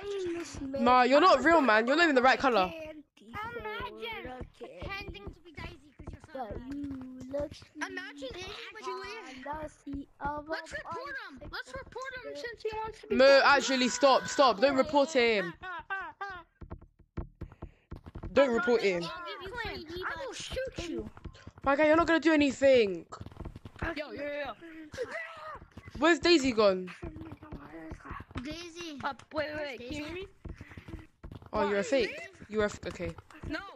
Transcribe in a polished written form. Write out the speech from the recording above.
Ma, you're not real, man. You're not even the right color. Imagine pretending to be Daisy because you're so bad. Imagine actually. Let's report him. Let's report him since he wants to be. Mo, actually, stop. Don't report him. Don't report him. I will shoot you. My guy, you're not gonna do anything. Yo. Where's Daisy gone? Daisy. Wait, can you hear me? Oh, you're a fake. You're a okay. No.